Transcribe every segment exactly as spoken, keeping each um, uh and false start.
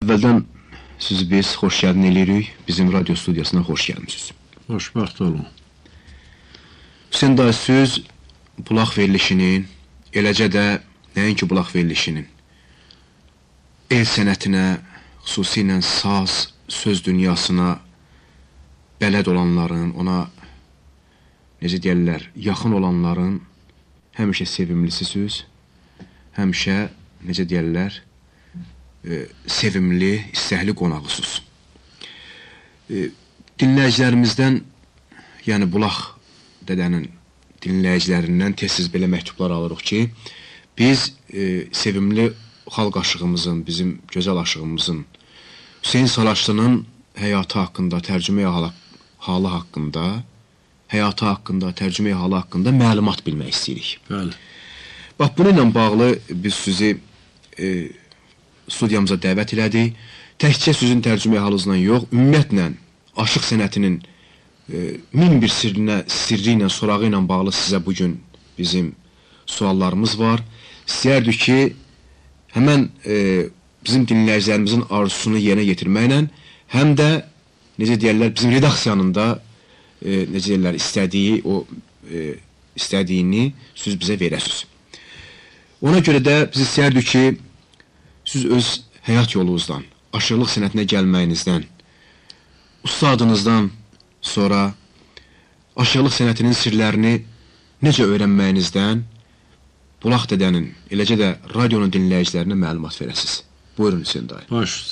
Əvvəldən sizi biz xoş gəldin eləyirik. Bizim radyo studiyasına xoş gəlmişsiniz. Xoşbəxt olun. Hüseyin dayı, siz bulaq verilişinin, eləcə də nəinki bulaq verilişinin, el sənətinə, xüsusilə saz, söz dünyasına bələd olanların, ona necə deyərlər, yaxın olanların həmişə sevimlisisiniz, həmişə, necə deyərlər, e, sevimli, istəkli qonağısınız. E, dinləyicilərimizdən, yəni Bulaq dədənin dinləyicilərindən tez-tez belə məktublar alırıq ki, biz e, sevimli xalq aşığımızın, bizim gözəl aşığımızın, Hüseyin Salaşlının həyatı haqqında, tərcüməyə halı, halı haqqında, həyatı haqqında, tərcüməyə halı haqqında məlumat bilmək istəyirik. Bəli. Bax, bununla bağlı biz sizi e, studiyamıza dəvət elədik. Təkcə sizin tərcüməyə halınızla yox, ümumiyyətlə, aşıq sənətinin e, min bir sirrinə, sirri ilə, sorağı ilə bağlı sizə bugün bizim suallarımız var. İstəyərdik ki, həmən e, bizim dinləyicilərimizin arzusunu yerinə yetirməklə, həm də, necə deyərlər, bizim redaksiyanın da, e, necə deyərlər, istədiyi, o e, istədiyini siz bizə verəsiniz. Ona görə də biz istəyərdik ki, siz öz həyat yolunuzdan, aşırılıq sənətinə gəlməyinizdən, ustadınızdan sonra aşırılıq sənətinin sirlərini necə öyrənməyinizdən, Bulaq dədənin, eləcə də radionun dinləyicilərinə məlumat verəsiniz. Buyurun Hüseyin dayı. Baş.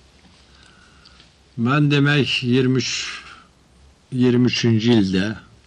Mən demək iyirmi üç iyirmi üçüncü ildə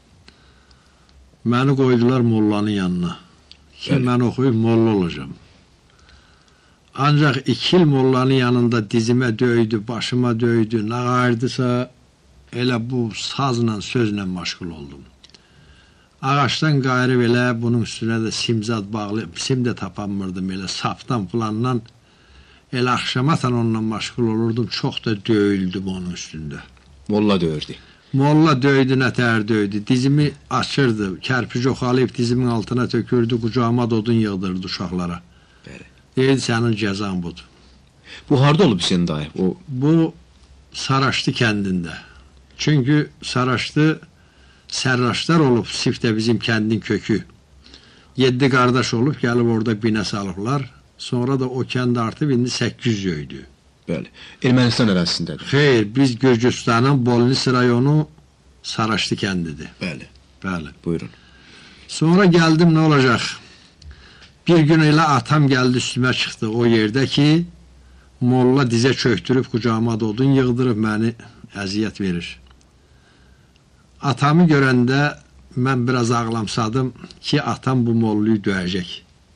məni qoydular mollanın yanına. Ki, Bəli. Mən oxuyub molla olacağım. Ancaq iki il mollanın yanında dizimə döydü, başıma döydü, nə qayırdısa elə bu sazla, sözlə məşğul oldum. Ağaçdan qayırıb elə, bunun üstünə də simzad bağlı, sim də tapanmırdım, elə sapdan filandan, elə axşamatan onunla məşğul olurdum, çox da döyüldüm onun üstündə. Molla döyürdü. Molla döydü, nətər döydü, dizimi açırdı, kərpic oxalayıb dizimin altına tökürdü, qucağıma dodun yığdırdı uşaqlara. Bəli. Deyildi, sənin cəzan budur. Bu harada olub Hüseyin dayı? O... Bu, Saraşdı kəndində. Çünki Saraşdı sərraşlar olub, sifdə bizim kəndin kökü. Yeddi qardaş olub, gəlib orada binə salıblar. Sonra da o kənd artıb, indi səkkiz öydü. Bəli. Ermənistan ərazisindədir. Xeyr, biz Gürcüstanın Bolnis rayonu Saraşdı kəndidir. Bəli. Bəli. Buyurun. Sonra gəldim, nə olacaq? Bir gün elə atam gəldi, üstümə çıxdı o yerdə ki, molla dizə çöktürüb, qucağıma dodun yığdırıb, məni əziyyət verir. Atamı görəndə mən biraz ağlamsadım ki, atam bu molluyu döyəcək.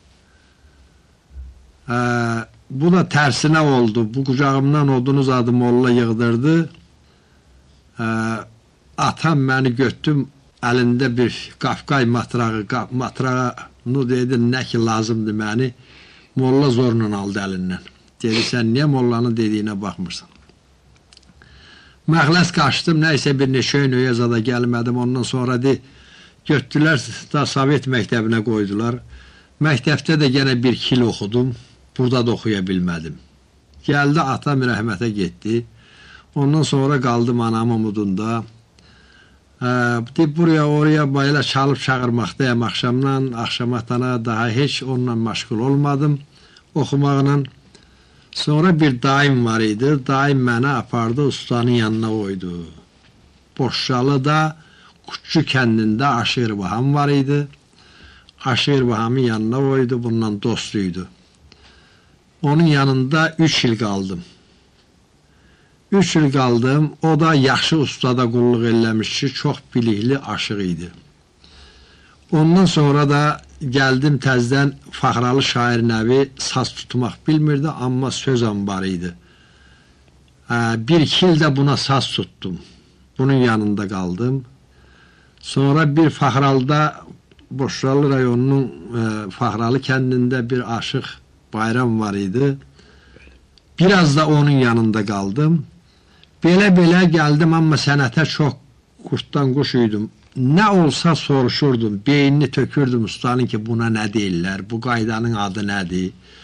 Ee, bu da tərsinə oldu. Bu qucağımdan odunu zadı molla yığdırdı. Ee, atam məni götdüm, əlində bir qafqay matrağı, matrağını dedi, nə ki lazımdır məni, molla zorla aldı əlindən. Dedi, sən niyə mollanın dediyinə baxmırsan? Məxləs qaçdım, nəysə bir neçə nöyə zada gəlmədim, ondan sonra de, götdülər da Sovet məktəbinə qoydular. Məktəbdə də yenə bir kil oxudum, burada da oxuya bilmədim. Gəldi, atam rəhmətə getdi, ondan sonra qaldım anamın mudunda. De, buraya, oraya bayıla çalıb çağırmaqdayım axşamdan, axşamatana daha heç onunla məşğul olmadım, oxumaqla. Sonra bir daim var idi, daim məni apardı, ustanın yanına qoydu. Boşşalıda, Qutçu kəndində Aşıqırbahan var idi. Aşıqırbahamın yanına qoydu, bununla dostuydu. Onun yanında üç il qaldım. Üç il qaldım, o da yaxşı ustada qulluq eləmiş ki, çox bilikli aşıq idi. Ondan sonra da gəldim təzdən Fəxralı şair nəvi saz tutmaq bilmirdi, amma söz anbarı idi. Bir iki ildə buna saz tuttum. Bunun yanında qaldım. Sonra bir Fəxralıda, Boşralı rayonunun Fəxralı kəndində bir aşıq bayram var idi. Biraz da onun yanında qaldım. Belə-belə gəldim, amma sənətə çox qurtdan quş idim. Nə olsa soruşurdum, beynini tökürdüm ustanın ki, buna nə deyirlər, bu qaydanın adı nədir?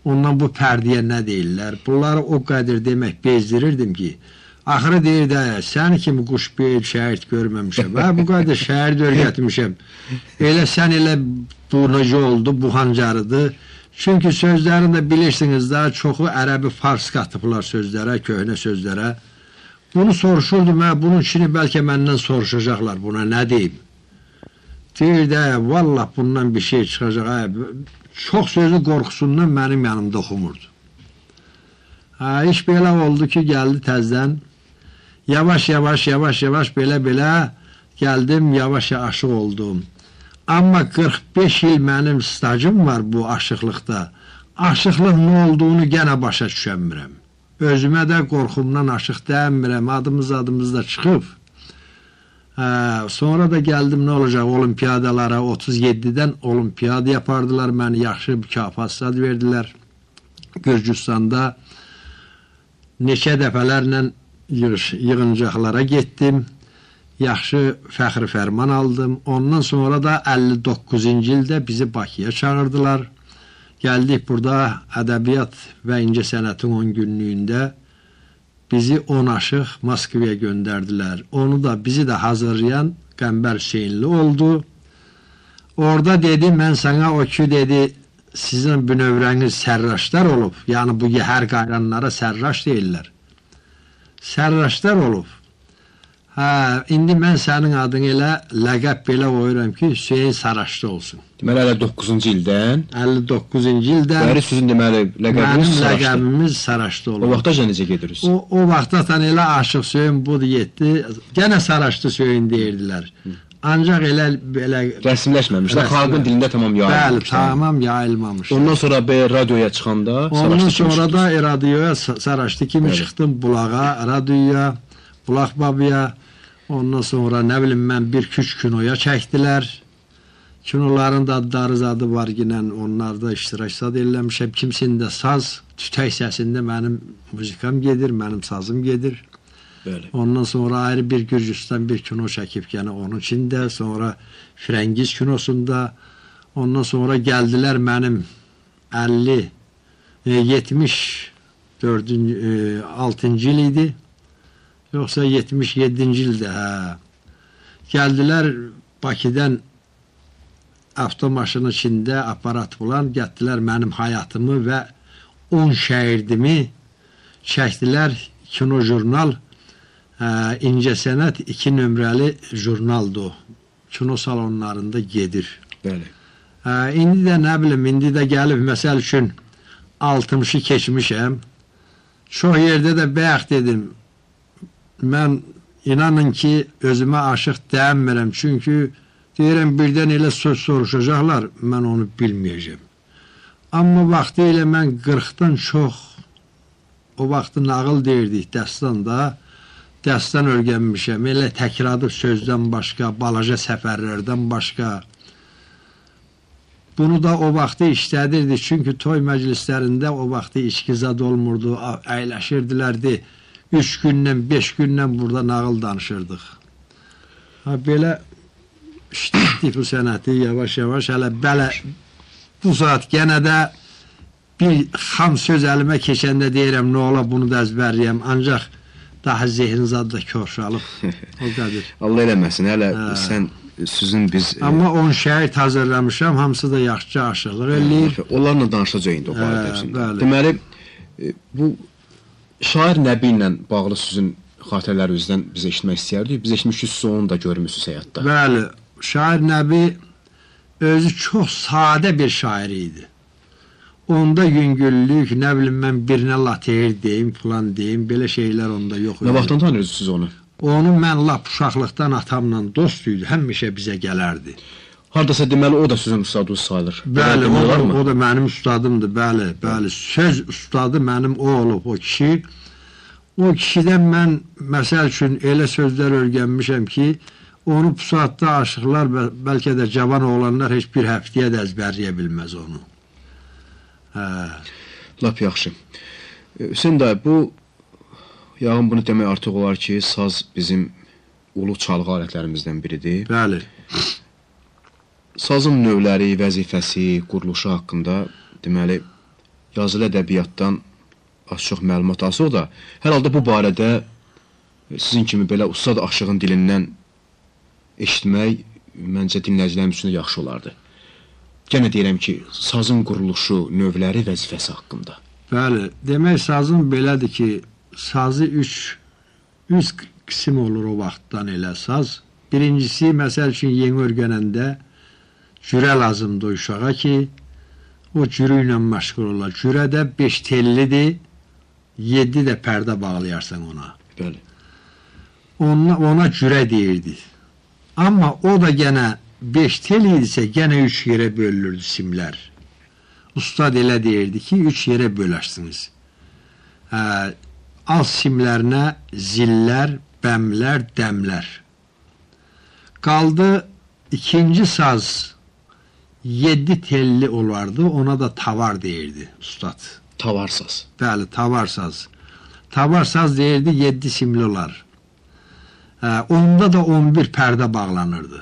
Ondan bu pərdiyə nə deyirlər? Bunları o qədər demək bezdirirdim ki, axırı deyir də, sən kimi quş beyl şəhid görməmişəm. Hə, bu qədər şəhid örgətmişəm. Elə sən elə bu necə oldu, bu hancarıdır. Çünki sözlərində bilirsiniz də, çoxu ərəbi fars qatıblar sözlərə, köhnə sözlərə. Bunu soruşurdum, hə, bunun içini bəlkə məndən soruşacaqlar, buna nə deyim? Deyir də, vallah bundan bir şey çıxacaq, hə, çox sözü qorxusundan mənim yanımda oxumurdu. Hə, iş belə oldu ki, gəldi təzdən, yavaş, yavaş, yavaş, yavaş, belə-belə gəldim, yavaş aşıq oldum. Amma qırx beş il mənim stajım var bu aşıqlıqda. Aşıqlıq nə olduğunu gənə başa düşəmirəm. Özümə də qorxumdan aşıq deyəmirəm, adımız adımız da çıxıb. Hə, sonra da gəldim, nə olacaq, olimpiyadalara, otuz yeddidən olimpiyada yapardılar, məni yaxşı mükafat sad verdilər. Gürcüstanda neçə dəfələrlə yığış, yığıncaqlara getdim, yaxşı fəxri fərman aldım. Ondan sonra da əlli doqquzuncu ildə bizi Bakıya çağırdılar. Gəldik burada ədəbiyyat və incə sənətin on günlüyündə bizi on aşıq Moskvaya göndərdilər. Onu da, bizi də hazırlayan Qəmbər Hüseynli oldu. Orada dedi, mən sana o ki, dedi, sizin bünövrəniz sərraşlar olub. Yəni, bu hər qayranlara sərraş deyirlər. Sərraşlar olub. Hə, indi mən sənin adın elə, ləqəb belə qoyuram ki, Hüseyin Saraşlı olsun. Deməli, əlli doqquzuncu ildən? əlli doqquzuncu ildən. Bəri sizin deməli, ləqəbimiz Saraşlı. Mənim ləqəbimiz Saraşlı olub. O vaxta necə gedirsiniz? O, o vaxta tan elə aşıq Hüseyin budur yetdi, gənə Saraşlı Hüseyin deyirdilər. Ancaq elə, belə... Rəsmləşməmişlər, xalqın dilində tamam yayılmamışlar. Bəli, tamam yayılmamışlar. Ondan sonra B radioya çıxanda Saraşlı kimi Ondan sonra da radioya Saraşlı kimi çıxdım, Bulağa, radioya, Bulaq babaya. Ondan sonra nə bilim mən bir küç kinoya çəkdilər. Kinoların da adları zadı var ginən, onlarda iştirak sad eləmişəm. Kimsində saz, tütək səsində mənim muzikam gedir, mənim sazım gedir. Bəli. Ondan sonra ayrı bir Gürcüstan bir kino çəkib, yəni onun içində, sonra Frəngiz kinosunda. Ondan sonra gəldilər mənim əlli, yetmiş dördüncü, altıncı il idi. Yoxsa yetmiş yeddinci ildə, hə. Gəldilər Bakıdan avtomaşının içində aparat bulan, gətdilər mənim həyatımı və on şəhirdimi çəkdilər. Kino jurnal, hə, İncə Sənət iki nömrəli jurnaldır o. Kino salonlarında gedir. Bəli. Hə, indi də nə bilim, indi də gəlib, məsəl üçün altmışı keçmişəm. Çox yerdə də bəyax dedim, mən inanın ki, özümə aşıq deyəmirəm, çünki deyirəm, birdən elə söz soruşacaqlar, mən onu bilməyəcəm. Amma vaxtı ilə mən qırxdan çox, o vaxtı nağıl deyirdik dəstanda, dəstan örgənmişəm, elə təkradı sözdən başqa, balaca səfərlərdən başqa. Bunu da o vaxtı işlədirdik, çünki toy məclislərində o vaxtı içkizad olmurdu, əyləşirdilərdi. Üç gündən, beş gündən burada nağıl danışırdıq. Ha, belə işlətdik bu sənəti yavaş-yavaş, hələ belə bu saat genə də bir xam söz əlimə keçəndə deyirəm, nə ola bunu da əzbərləyəm, ancaq daha zehnin zadda körşalıb, o qədər. Allah eləməsin, hələ hə. Sən sizin biz... Amma on şəhid hazırlamışam, hamısı da yaxşı aşıqlar eləyir. Onlarla danışacaq indi o barədə. Hə, deməli, bu şair Nəbi ilə bağlı sizin xatirələrinizdən bizə eşitmək istəyərdik. Biz eşitmişik, siz onu da görmüşsünüz həyatda. Bəli, şair Nəbi özü çox sadə bir şair idi. Onda yüngüllük, nə bilim mən birinə lateir deyim, falan deyim, belə şeylər onda yox. Nə vaxtdan tanıyorsunuz siz onu? Onu mən lap uşaqlıqdan atamla dost idi, həmişə bizə gələrdi. Hardasa deməli, o da sizin ustadınız sayılır. Bəli, o da, o da mənim ustadımdır, bəli, bəli. Söz ustadı mənim o olub, o kişi. O kişidən mən, məsəl üçün, elə sözlər örgənmişəm ki, onu bu saatda aşıqlar, bəlkə də cavan oğlanlar heç bir həftəyə də əzbərləyə bilməz onu. Hə. Lap yaxşı. Hüseyin dayı, bu, yağın bunu demək artıq olar ki, saz bizim ulu çalğı alətlərimizdən biridir. Bəli. Sazın növləri, vəzifəsi, quruluşu haqqında deməli yazılı ədəbiyyatdan az çox məlumat alsaq da, hər halda bu barədə sizin kimi belə ustad aşığın dilindən eşitmək məncə dinləyicilərim üçün də yaxşı olardı. Gənə deyirəm ki, sazın quruluşu, növləri, vəzifəsi haqqında. Bəli, demək sazın belədir ki, sazı üç, üç qism olur o vaxtdan elə saz. Birincisi, məsəl üçün yeni örgənəndə cürə lazımdır uşağa ki, o cürü ilə məşğul olar. Cürə də beş tellidir, yedi də pərdə bağlayarsan ona. Bəli. Ona, ona cürə deyirdi. Amma o da gənə beş tel idisə, gənə üç yerə bölünürdü simlər. Ustad elə deyirdi ki, üç yerə bölərsiniz. Hə, alt simlərinə zillər, bəmlər, dəmlər. Qaldı ikinci saz, yedi telli olardı, ona da tavar deyirdi ustad. Tavar saz. Bəli, tavar saz. Tavar saz deyirdi, yedi simli olar. Hə, onda da on bir pərdə bağlanırdı.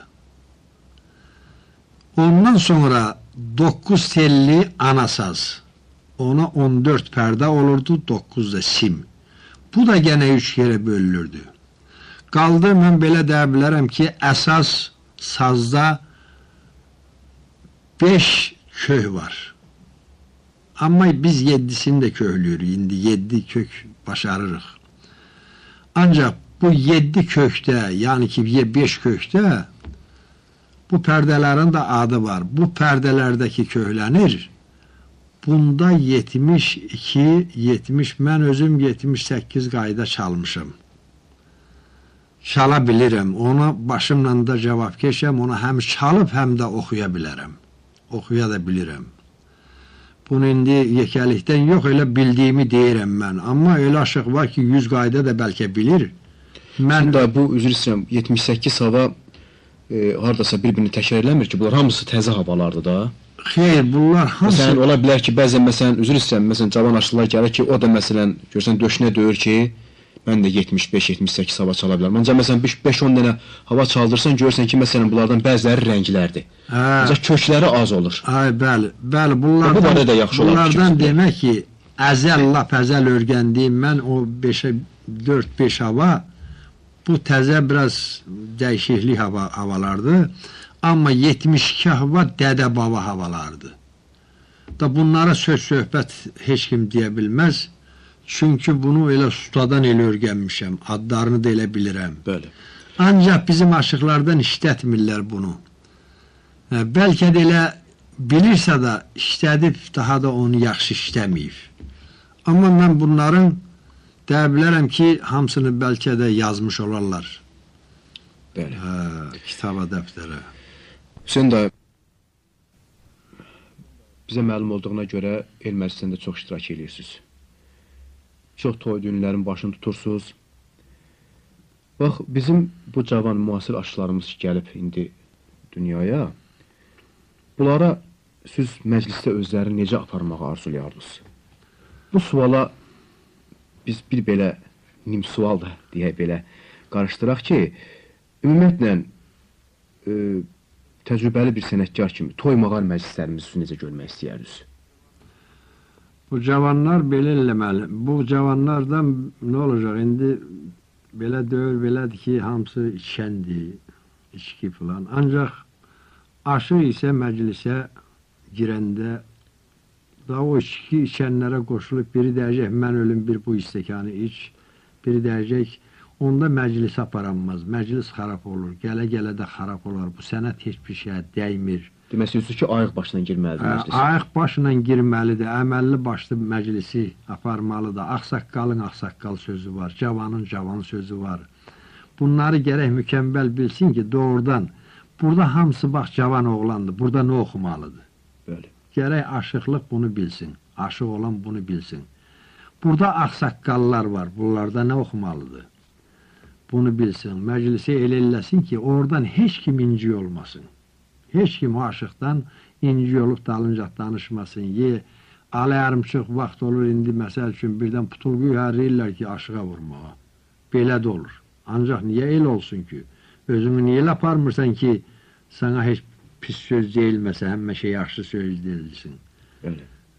Ondan sonra doqquz telli ana saz. Ona on dörd pərdə olurdu, doqquz da sim. Bu da gənə üç yerə bölünürdü. Qaldı, mən belə deyə bilərəm ki, əsas sazda beş kök var. Amma biz yeddisini də köklüyürük, indi yeddi kök başarırıq. Ancaq bu yeddi kökdə, yəni ki, beş kökdə bu pərdələrin də adı var. Bu pərdələrdəki köklənir. Bunda yetmiş iki, yetmiş, mən özüm yetmiş səkkiz qayda çalmışım. Çala bilirəm, ona başımla da cavab keçəm, ona həm çalıb, həm də oxuya bilərəm. Oxuya da bilirəm. Bunu indi yekəlikdən yox, elə bildiyimi deyirəm mən. Amma elə aşıq var ki, yüz qayda da bəlkə bilir. Mən də bu, üzr istəyirəm, yetmiş səkkiz hava e, haradasa bir-birini təkrar eləmir ki, bunlar hamısı təzə havalardır da. Xeyr, bunlar hamısı... Məsələn, ola bilər ki, bəzən, məsələn, üzr istəyirəm, məsələn, cavan aşıqlar gəlir ki, o da, məsələn, görsən, döşünə döyür ki, mən də yetmiş beş yetmiş səkkiz hava çala bilərəm. Ancaq, məsələn, beş on dənə hava çaldırsan, görürsən ki, məsələn, bunlardan bəziləri rənglərdir. Ancaq kökləri az olur. Ay, bəli, bəli, bunlardan, bu barədə yaxşı olar. Bunlardan demək ki, əzəl, lap əzəl örgəndiyim mən o dörd beş hava, bu təzə biraz dəyişiklik hava, havalardır. Amma yetmiş iki hava dədə-baba havalardır. Da bunlara söz-söhbət heç kim deyə bilməz. Çünki bunu elə ustadan elə örgənmişəm, adlarını da elə bilirəm. Bəli. Ancaq bizim aşıqlardan işlətmirlər bunu. Hə, bəlkə də elə bilirsə də işlədib, daha da onu yaxşı işləməyib. Amma mən bunların deyə bilərəm ki, hamısını bəlkə də yazmış olarlar. Bəli. Hə, kitaba, dəftərə. Hüseyin dayı, bizə məlum olduğuna görə el məclisində çox iştirak edirsiniz. Çox toy düğünlərin başını tutursunuz. Bax, bizim bu cavan müasir aşılarımız gəlib indi dünyaya. Bunlara siz məclisdə özlərini necə aparmağı arzulayardınız? Bu suala biz bir belə nim sual da deyək belə qarışdıraq ki, ümumiyyətlə e, təcrübəli bir sənətkar kimi toy-mağar məclislərimizi siz necə görmək istəyərdiniz? Bu cavanlar belə eləməli. Bu cavanlardan nə olacaq? İndi belə dövr belədir ki, hamısı içəndir, içki falan. Ancaq aşı isə məclisə girəndə da o içki içənlərə qoşulub biri deyəcək, mən ölüm bir bu istəkanı iç, biri deyəcək, onda məclis aparanmaz, məclis xarab olur, gələ-gələ də xarab olar, bu sənət heç bir şeyə dəymir. Demək istəyirsiniz ki, ayıq başla girməlidir məclisə. Ayıq başla girməlidir, əməlli başlı məclisi aparmalıdır. Ağsaqqalın ağsaqqal sözü var, cavanın cavan sözü var. Bunları gərək mükəmməl bilsin ki, doğrudan, burada hamısı bax cavan oğlandır, burada nə oxumalıdır? Bəli. Gərək aşıqlıq bunu bilsin, aşıq olan bunu bilsin. Burada ağsaqqallar var, bunlarda nə oxumalıdır? Bunu bilsin, məclisi elə eləsin ki, oradan heç kim inci olmasın. Heç kim o aşıqdan inci olub dalınca danışmasın. Ye, alə yarımçıq vaxt olur, indi məsəl üçün birdən putulğu hərləyirlər ki, aşığa vurmağa. Belə də olur. Ancaq niyə elə olsun ki? Özünü niyə elə aparmırsan ki, sana heç pis söz deyilməsə, həmmə şey yaxşı söz deyilsin. Öyle.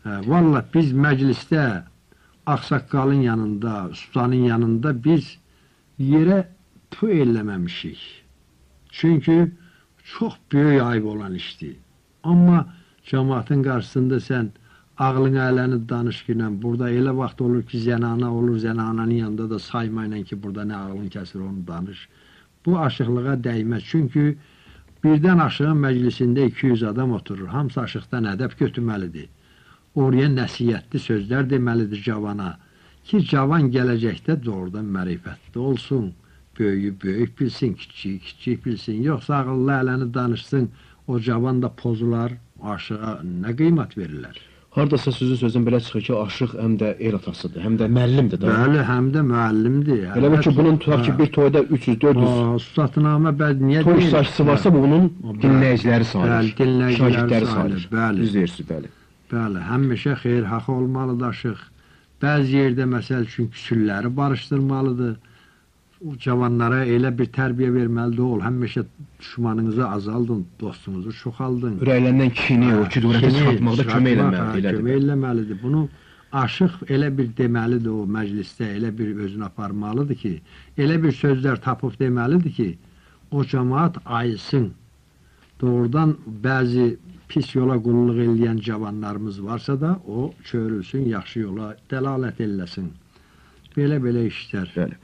Hə, vallahi biz məclisdə ağsaqqalın yanında, ustanın yanında biz yerə tu eləməmişik. Çünki çox böyük ayıb olan işdir. Amma cəmaatın qarşısında sən ağlın ələni danışqıyla, burada elə vaxt olur ki, zənana olur, zənananın yanında da saymayla ki, burada nə ağlın kəsir, onu danış. Bu aşıqlığa dəyməz. Çünki birdən aşığın məclisində iki yüz adam oturur. Hamısı aşıqdan ədəb götürməlidir. Oraya nəsiyyətli sözlər deməlidir cavana. Ki, cavan gələcəkdə doğrudan mərifətli olsun. Böyüyü böyük bilsin, kiçiyi kiçik bilsin. Yoxsa ağıllı ələni danışsın, o cavan da pozular, aşığa nə qiymət verirlər? Hardasa sizin sözün belə çıxır ki, aşıq həm də el atasıdır, həm də müəllimdir da. Bəli, həm də müəllimdir. Elə bir ki, bunun tutaq ki, bir toyda üç yüz dörd yüz Üstadnamə bəd niyə toy iştirakçısı varsa, bu bunun dinləyiciləri sayılır. Bəli, dinləyiciləri şagirdləri sayılır. Bəli. Düz deyirsiniz, bəli. Bəli, həmişə xeyirxah olmalıdır aşıq. Bəzi yerdə, məsəl üçün, küsülləri barışdırmalıdır. Cavanlara elə bir tərbiyə verməlidir, ol. Həmişə düşmanınızı azaldın, dostunuzu çoxaldın. Ürəklərindən kini, o kidurətə çıxartmaqda kömək eləməlidir. Kömək eləməlidir. Bunu aşıq elə bir deməlidir o məclisdə, elə bir özünü aparmalıdır ki, elə bir sözlər tapıb deməlidir ki, o cəmaat ayısın. Doğrudan bəzi pis yola qulluq eləyən cavanlarımız varsa da, o çörülsün, yaxşı yola dəlalət eləsin. Belə-belə işlər. Bəli.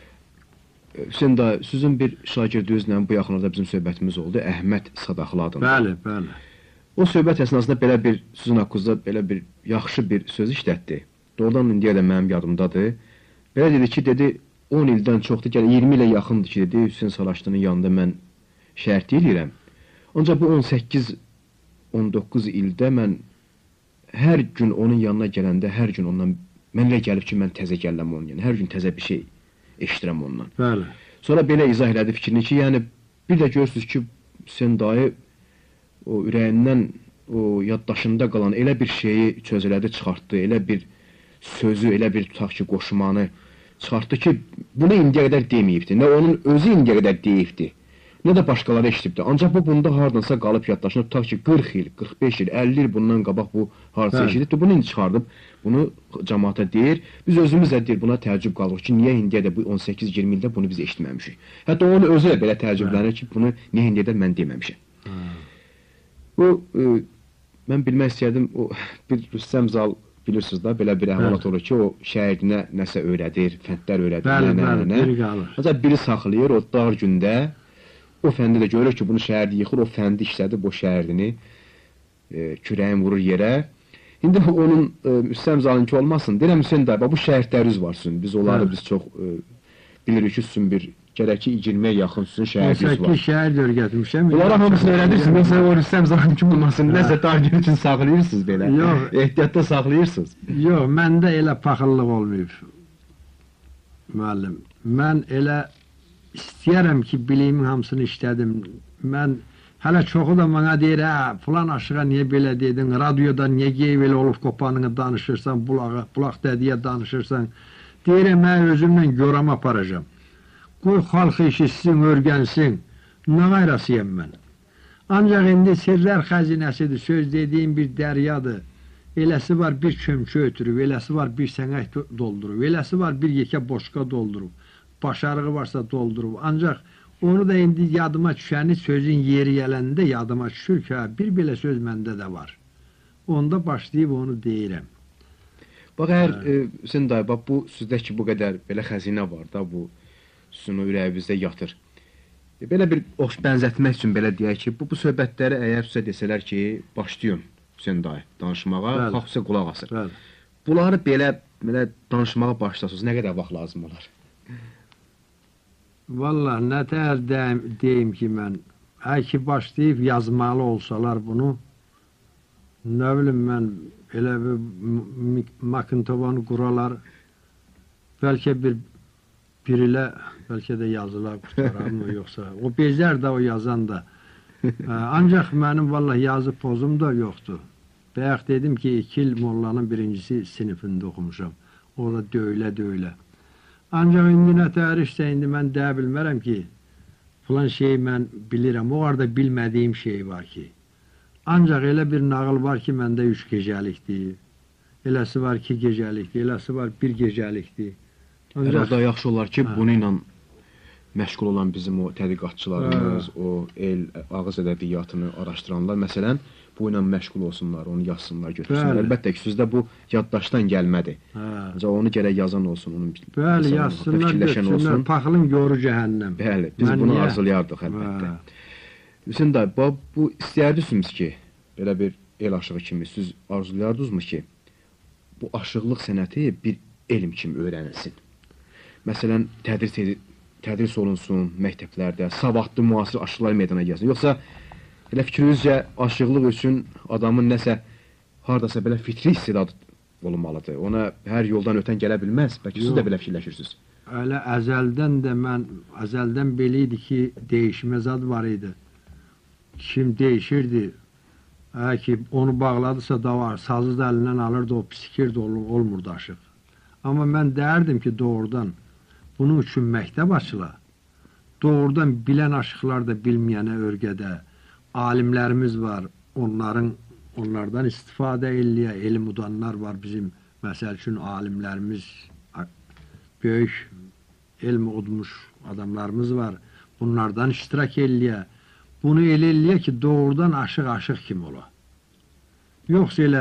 Hüseyin dayı, sizin bir şagirdinizlə bu yaxınlarda bizim söhbətimiz oldu, Əhməd Sadaqlı adında. Bəli, bəli. O söhbət əsnasında belə bir, sizin haqqınızda belə bir yaxşı bir söz işlətdi. Doğrudan indiyə də mənim yadımdadır. Belə dedi ki, dedi, on ildən çoxdur, gəl iyirmi ilə yaxındır ki, dedi, Hüseyin Salaşdının yanında mən şəhərti eləyirəm. Ancaq bu on səkkiz on doqquz ildə mən hər gün onun yanına gələndə, hər gün ondan, mən elə gəlib ki, mən təzə gələm onun yanına, hər gün təzə bir şey eşidirəm ondan. Bəli. Sonra belə izah elədi fikrini ki, yəni bir də görürsünüz ki, Hüseyin dayı o ürəyindən, o yaddaşında qalan elə bir şeyi çözələdi, çıxartdı, elə bir sözü, elə bir tutaq ki, qoşmanı çıxartdı ki, bunu indiyə qədər deməyibdi. Nə onun özü indiyə qədər deyibdi, nə də başqaları eşitibdi. Ancaq bu, bunda hardansa qalıb yaddaşına, tutaq ki, qırx il, qırx beş il, əlli il bundan qabaq bu hardansa eşitibdi. Bunu indi çıxardıb, bunu cəmaata deyir. Biz özümüz də deyir, buna təəccüb qalırıq ki, niyə indiyə də bu on səkkiz iyirmi ildə bunu biz eşitməmişik. Hətta onun özü də belə təəccüblənir ki, bunu niyə indiyə də mən deməmişəm. Bu, e, mən bilmək istəyərdim, o, bir Rüstəm Zal bilirsiniz da, belə bir əhvalat olur ki, o şəhərdinə nəsə öyrədir, fəndlər öyrədir, bəli, nə, bəli, nə, biri qalır. Ancaq biri saxlayır, o dar gündə, o fəndi də görür ki, bunu şəhərdi yıxır, o fəndi işlədib, o şəhərdini e, kürəyin vurur yerə. İndi onun e, Rüstəm Zalınki olmasın, deyirəm Hüseyin dayı, bu şəhərləriniz var sizin, biz onları bəli. biz çox e, bilirik ki, sizin bir gərək ki, iyirmiyə yaxın sizin şəhəriniz var. on səkkiz şəhər görgətmişəm. Bunlara hamısını öyrədirsiniz, yoxsa o Rüstəm Zalınki olmasın, nəsə targin üçün saxlayırsınız belə, Yox. ehtiyatda saxlayırsınız. Yox, məndə elə paxıllıq olmayıb, müəllim. Mən elə istəyərəm ki, biliyimin hamısını işlədim. Mən, hələ çoxu da mənə deyir, hə, filan aşığa niyə belə dedin, radioda niyə geyib elə olub qopanını danışırsan, bulağa, bulaq dədiyə danışırsan. Deyirəm, mən özümlə görəm aparacam. Qoy xalq işitsin, örgənsin, nə qayrasıyam mən. Ancaq indi sirlər xəzinəsidir, söz dediyim bir dəryadır. Eləsi var bir kömkü ötürüb, eləsi var bir sənək doldurub, eləsi var bir yekə boşqa doldurub, başarığı varsa doldurub. Ancaq onu da indi yadıma düşəni sözün yeri gələndə yadıma düşür ki, bir belə söz məndə də var. Onda başlayıb onu deyirəm. Bax, əgər, e, Hüseyin dayı, bax, bu sizdə ki, bu qədər belə xəzinə var da, bu sizin o ürəyinizdə yatır. E, belə bir ox bənzətmək üçün belə deyək ki, bu, bu söhbətləri əgər sizə desələr ki, başlayın Hüseyin dayı danışmağa, xalq sizə qulaq asır. Bəli. Bunları belə, belə danışmağa başlasınız, nə qədər vaxt lazım olar? Vallahi, nə təhər deyim, deyim ki, mən, hər ki başlayıb yazmalı olsalar bunu, nə bilim mən, elə bir Makintovanı quralar, bəlkə bir bir ilə, bəlkə də yazılar qutarar mı, yoxsa, o bezər də o yazan da. Ancaq mənim vallahi yazı pozum da yoxdur. Bayaq dedim ki, iki il mollanın birincisi sinifində oxumuşam. Orada döylə-döylə. Ancaq indi nə tərişsə, indi mən deyə bilmərəm ki, filan şeyi mən bilirəm, o arada bilmədiyim şey var ki. Ancaq elə bir nağıl var ki, məndə üç gecəlikdir, Eləsi var iki gecəlikdir, eləsi var bir gecəlikdir. Herhalde yaxşı olar ki, Hə. bunu ilə məşğul olan bizim o tədqiqatçılarımız, Hə. o el ağız ədəbiyyatını araşdıranlar məsələn bu ilə məşğul olsunlar, onu yazsınlar, götürsünlər. Bəli. Əlbəttə ki, sizdə bu yaddaşdan gəlmədi. Hə. Ancaq onu gərək yazan olsun, onun Bəli, insan yazsınlar, haqqında fikirləşən götürsünlər, olsun. paxılın yoru cəhənnəm. Bəli, biz Mən bunu niyə- arzulayardıq əlbəttə. Hə. Hüseyn dayı, bu, bu istəyirdiniz ki, belə bir el aşığı kimi siz arzulayardınızmı ki, bu aşıqlıq sənəti bir elm kimi öyrənilsin? Məsələn, tədris, edi- tədris olunsun məktəblərdə, savadlı müasir aşıqlar meydana gəlsin. Yoxsa elə fikrinizcə aşıqlıq üçün adamın nəsə hardasa belə fitri istedadı olmalıdır. Ona hər yoldan ötən gələ bilməz. Bəlkə siz də Yox. belə fikirləşirsiniz. Elə əzəldən də mən, əzəldən belə idi ki, değişmə zad var idi. Kim değişirdi, hə ki, onu bağladısa da var, sazı da əlindən alırdı, o pisikirdi, ol, olmurdu aşıq. Amma mən deyərdim ki, doğrudan, bunun üçün məktəb açıla, doğrudan bilən aşıqlar da bilməyənə örgədə, alimlərimiz var, onların onlardan istifadə eləyə, elm udanlar var bizim, məsəl üçün alimlərimiz, böyük elm udmuş adamlarımız var, bunlardan iştirak eləyə, bunu elə eləyə ki, doğrudan aşıq-aşıq kimi ola. Yoxsa elə,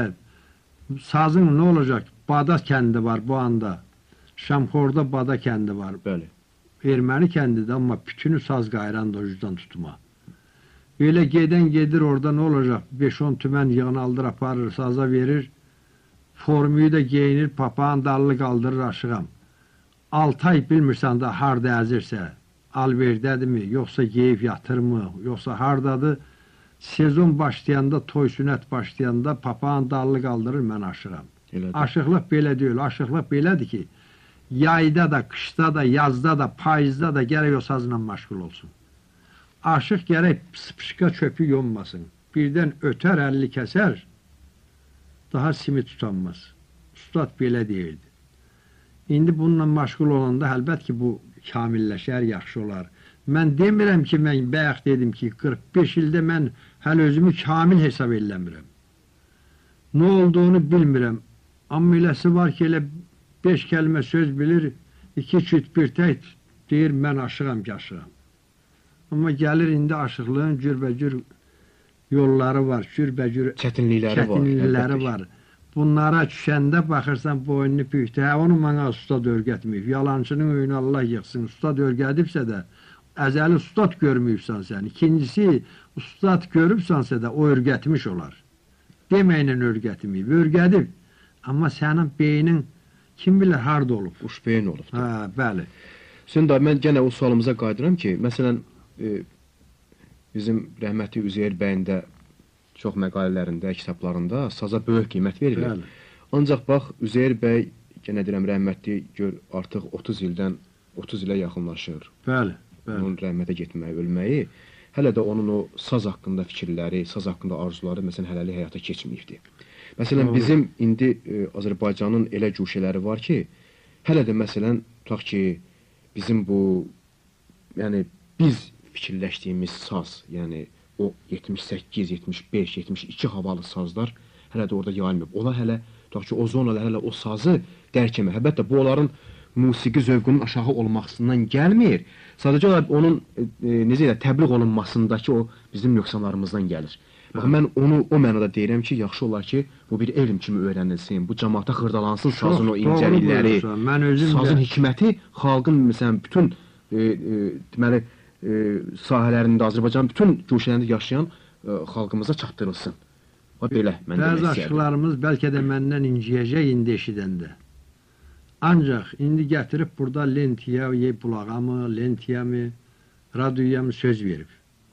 sazın nə olacaq? Bada kəndi var bu anda, Şamxorda Bada kəndi var, Bəli. erməni kəndidir, amma bütünü saz qayran da ucuzdan tutma. Belə gedən gedir orada nə olacaq? beş on tümən yığın aldır, aparır, saza verir, formuyu da geyinir, papağın dalını qaldırır aşığam. altı ay bilmirsən də harda əzirsə, alverdədirmi, yoxsa geyib yatırmı, yoxsa hardadır, sezon başlayanda, toy sünət başlayanda papağın dalını qaldırır, mən aşığam. Elədir. Aşıqlıq belə deyil, aşıqlıq belədir ki, yayda da, qışda da, yazda da, payızda da gərək o sazla məşğul olsun. Aşıq gərək spışqa çöpü yonmasın. Birdən ötər, əlli kəsər, daha simi tutanmaz. Ustad belə deyirdi. İndi bununla məşğul olanda əlbət ki, bu kamilləşər, yaxşı olar. Mən demirəm ki, mən bayaq dedim ki, qırx beş ildə mən hələ özümü kamil hesab eləmirəm. Nə olduğunu bilmirəm. Amma eləsi var ki, elə beş kəlmə söz bilir, iki çüt bir tək deyir, mən aşığam ki, aşığam. Amma gəlir indi aşıqlığın cürbəcür yolları var, cürbəcür Çətinlikləri var. çətinlikləri əlbəttə ki. var. Bunlara düşəndə baxırsan boynunu büyükdə, hə, onu mənə ustad örgətməyib. Yalancının öyünü Allah yıxsın. Ustad örgədibsə də, əzəli ustad görməyibsən sən. İkincisi, ustad görübsənsə də o örgətmiş olar. Deməklə örgətməyib, örgədib. Amma sənin beynin kim bilir harda olub. Uşbeyin olub. Hə, bəli. Hüseyn dayı, mən gənə o sualımıza qayıdıram ki, məsələn, e, bizim rəhmətli Üzeyir bəyin də çox məqalələrində, kitablarında saza böyük qiymət verilir. Bəli. Ancaq bax, Üzeyir bəy, yenə deyirəm, rəhmətli gör, artıq otuz ildən otuz ilə yaxınlaşır. Bəli, bəli. Onun rəhmətə getməyi, ölməyi, hələ də onun o saz haqqında fikirləri, saz haqqında arzuları, məsələn, hələlik həyata keçməyibdir. Məsələn, Doğru. bizim indi e, Azərbaycanın elə cuşələri var ki, hələ də məsələn, tutaq ki, bizim bu, yəni biz fikirləşdiyimiz saz, yəni o yetmiş səkkiz, yetmiş beş, yetmiş iki havalı sazlar hələ də orada yayılmıyor. Onlar hələ, tutaq ki, o zonada hələ o sazı dərk etmir. Əlbəttə, bu onların musiqi zövqünün aşağı olmasından gəlmir. Sadəcə olaraq onun e, e, necə ilə təbliğ olunmasındakı o bizim nöqsanlarımızdan gəlir. Bax, mən onu o mənada deyirəm ki, yaxşı olar ki, bu bir elm kimi öyrənilsin, bu cəmaata xırdalansın sazın o incəlikləri, Mən özüm sazın də hikməti xalqın məsələn bütün e, e, deməli e, sahələrində Azərbaycanın bütün güşələrində yaşayan e, xalqımıza çatdırılsın. O belə mən demək bəzi istəyirəm. aşıqlarımız bəlkə də məndən inciyəcək indi eşidəndə. Ancaq indi gətirib burada lentiyə, bulağa mı, lentiyə mi, radioya mı söz verib.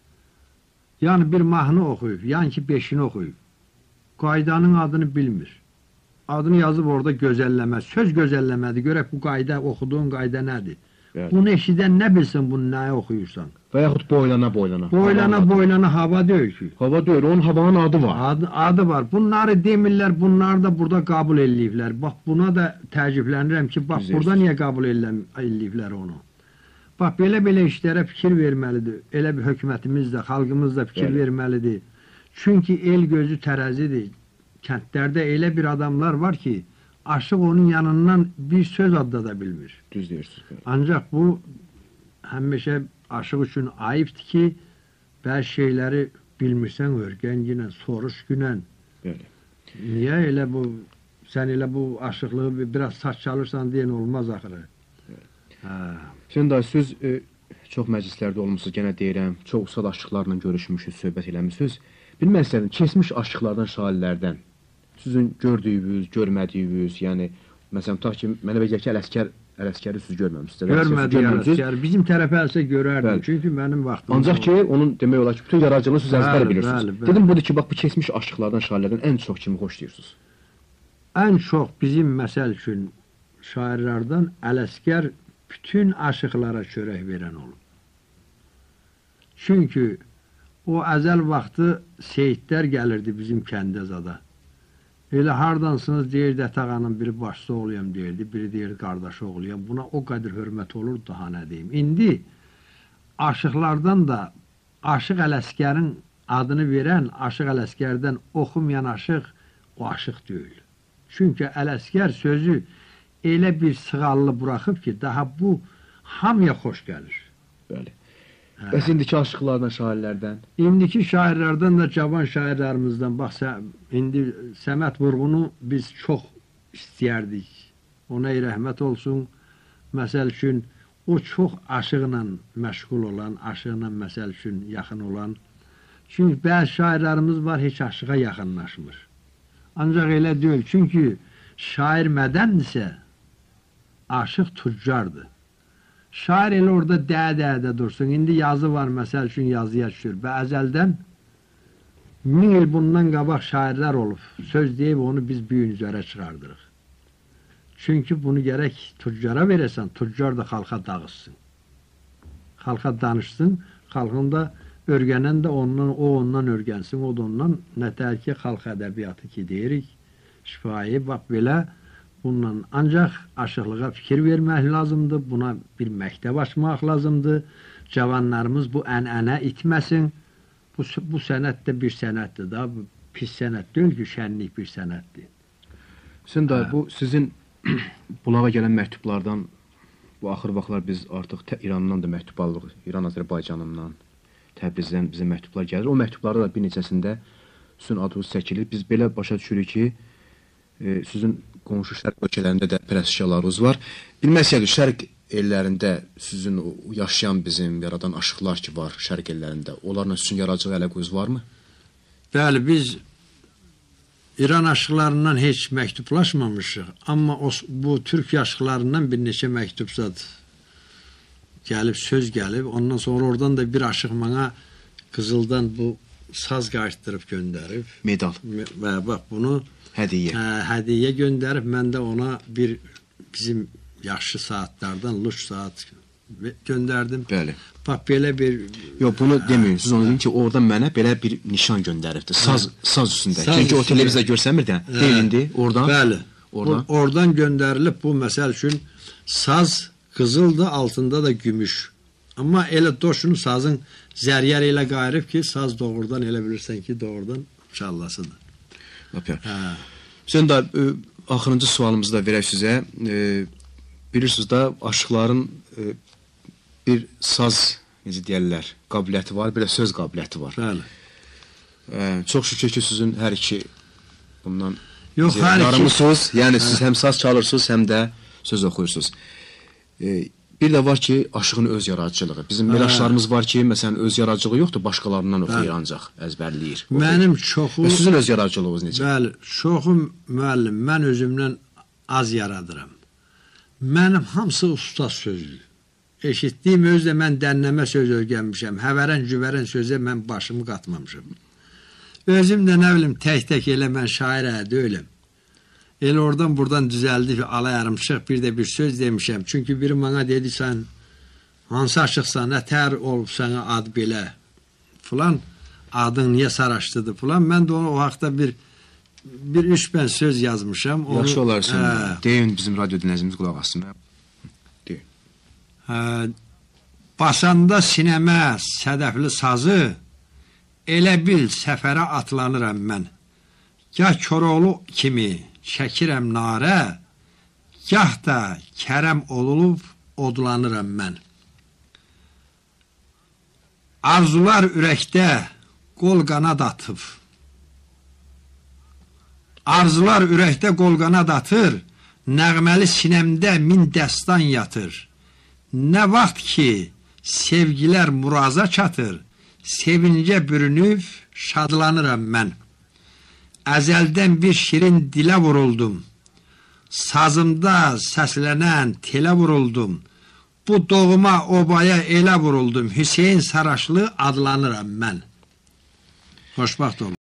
Yəni bir mahnı oxuyub, yəni ki beşini oxuyub. Qaydanın adını bilmir. Adını yazıb orada gözəlləmə, söz gözəlləmədir. Görək bu qayda, oxuduğun qayda nədir? Bəli. Bunu eşidən nə bilsin bunu nəyə oxuyursan? Və yaxud boylana boylana. Boylana Havanın adı. boylana hava deyil ki. Hava deyil, onun havanın adı var. Adı, adı var. Bunları demirlər, bunları da burada qəbul eləyiblər. Bax, buna da təəccüblənirəm ki, bax, Güzel. burada niyə qəbul eləm- eləyiblər onu? Bax, belə-belə işlərə fikir verməlidir. Elə bir hökumətimiz də, xalqımız da fikir Bəli. verməlidir. Çünki el gözü tərəzidir. kəndlərdə elə bir adamlar var ki, aşıq onun yanından bir söz adlada bilmir. Düz deyirsiniz. Bəli. Ancaq bu həmişə aşıq üçün ayıbdır ki, bəzi şeyləri bilmirsən, örgən günən, soruş günən. Bəli. Niyə elə bu, sən elə bu aşıqlığı biraz saç çalırsan deyən olmaz axırı. Hə. Hüseyin dayı, siz e, çox məclislərdə olmuşsunuz, genə deyirəm, çox usad aşıqlarla görüşmüşsünüz, söhbət eləmişsiniz. Bilmək istədim, keçmiş aşıqlardan, şairlərdən, sizin gördüyünüz, görmədiyiniz, yəni, məsələn, tutaq ki, mənə belə ki, Ələskər, Ələskəri siz görməmişsiniz. Görmədik Ələskər, bizim tərəfə əlsə görərdim, çünki mənim vaxtım. Ancaq ki, onun demək olar ki, bütün yaradıcılığını siz əzbər bilirsiniz. Bəli, bəli. Dedim, budur ki, bax, bu keçmiş aşıqlardan, şairlərdən ən çox kimi xoşlayırsınız? Ən çox bizim, məsəl üçün, şairlərdən Ələskər bütün aşıqlara çörək verən olub. Çünki o əzəl vaxtı seyidlər gəlirdi bizim kəndə zada. Elə hardansınız deyirdi, Ətağanın biri başçı oğluyam deyirdi, biri deyirdi, qardaşı oğluyam. Buna o qədər hörmət olur, daha nə deyim. İndi aşıqlardan da Aşıq Ələskərin adını verən, Aşıq Ələskərdən oxumayan aşıq, o aşıq deyil. Çünki Ələskər sözü elə bir sığallı buraxıb ki, daha bu hamıya xoş gəlir. Bəli. Bəs indiki aşıqlardan, şairlərdən? İndiki şairlərdən də cavan şairlərimizdən, bax, indi Səməd Vurğunu biz çox istəyərdik. Ona rəhmət olsun. Məsəl üçün, o çox aşıqla məşğul olan, aşıqla məsəl üçün yaxın olan. Çünki bəzi şairlərimiz var, heç aşığa yaxınlaşmır. Ancaq elə deyil, çünki şair mədəndirsə, aşıq tüccardır. Şair elə orada dəyə-dəyə dursun. İndi yazı var, məsəl üçün yazıya düşür. Və əzəldən min il bundan qabaq şairlər olub. Söz deyib onu biz büyün üzərə çıxardırıq. Çünki bunu gərək tüccara verəsən, tüccar da xalqa dağıtsın. Xalqa danışsın, xalqın da örgənən də ondan, o ondan örgənsin, o da ondan. Nətər ki, xalq ədəbiyyatı ki deyirik, şifayi, bax belə. Bundan ancaq aşıqlığa fikir vermək lazımdır, buna bir məktəb açmaq lazımdır. Cavanlarımız bu ənənə itməsin. Bu, bu sənət də bir sənətdir da, bu pis sənət deyil ki, şənlik bir sənətdir. Hüseyin dayı, bu sizin bulağa gələn məktublardan, bu axır vaxtlar biz artıq İrandan da məktub alırıq, İran Azərbaycanından, Təbrizdən bizə məktublar gəlir. O məktublarda da bir neçəsində sizin adınız çəkilir. Biz belə başa düşürük ki, e, sizin qonşu şərq ölkələrində də pərəstişkarlarınız var. Bilmək istəyirəm, şərq ellərində sizin yaşayan bizim yaradan aşıqlar ki var şərq ellərində, onlarla sizin yaradıcılıq əlaqəniz varmı? Bəli, biz İran aşıqlarından heç məktublaşmamışıq, amma o, bu türk aşıqlarından bir neçə məktub zad gəlib, söz gəlib. Ondan sonra oradan da bir aşıq mənə qızıldan bu saz qayıtdırıb göndərib. Medal. Və bax bunu Hədiyyə. Hə, hədiyyə göndərib, mən də ona bir bizim yaxşı saatlardan luş saat göndərdim. Bəli. Bax, belə bir... Yox, bunu deməyin. Siz onu deyin ki, oradan mənə belə bir nişan göndəribdir. Saz, saz üstündə. Saz Çünki üstündə. O televizdə görsənmir də. Deyilindi, oradan. Bəli. Oradan. O, oradan göndərilib bu, məsəl üçün, saz qızıldır, altında da gümüş. Amma elə doşunu sazın zəryər elə qayırıb ki, saz doğrudan elə bilirsən ki, doğrudan çallasıdır. Hə. Hüseyin da, e, axırıncı sualımızı da verək sizə. E, bilirsiniz da, aşıqların e, bir saz, necə deyərlər, qabiliyyəti var, bir də söz qabiliyyəti var. Bəli. E, çox şükür ki, sizin hər iki bundan Yox, hər yarımısınız. Yəni, siz həm saz çalırsınız, həm də söz oxuyursunuz. E, Bir də var ki, aşığın öz yaradıcılığı. Bizim melaşlarımız var ki, məsələn, öz yaradıcılığı yoxdur, başqalarından oxuyur ancaq, əzbərləyir. Mənim çoxu... Sizin öz yaradıcılığınız necə? Bəli, çoxu müəllim, mən özümdən az yaradıram. Mənim hamısı ustaz sözdür. Eşitdiyim özdə mən dənnəmə söz öyrənmişəm, həvərən, güvərən sözə mən başımı qatmamışam. Özüm də nə bilim, tək-tək elə mən şair ədə öləm. Elə oradan buradan düzəldi ki, ala yarımçıq bir də bir söz demişəm. Çünki biri mənə dedi, sən hansı aşıqsan, nətər olub sənə ad belə, filan, adın niyə saraşdıdır, filan. Mən də o vaxtda bir, bir üç bən söz yazmışam. Onu, Yaxşı olarsın, ə, deyin bizim radyo dinləyicimiz qulaq assın. Deyin. Ə, basanda sinəmə sədəfli sazı, elə bil səfərə atlanıram mən. Gah Koroğlu kimi çəkirəm narə, gah da Kərəm olub odlanıram mən. Arzular ürəkdə qol qanad atıb, arzular ürəkdə qol qanad atır, nəğməli sinəmdə min dəstan yatır. Nə vaxt ki sevgilər muraza çatır, sevincə bürünüb şadlanıram mən. Əzəldən bir şirin dilə vuruldum, sazımda səslənən telə vuruldum. Bu doğuma obaya elə vuruldum, Hüseyin Saraşlı adlanıram mən. Xoşbaxt olun.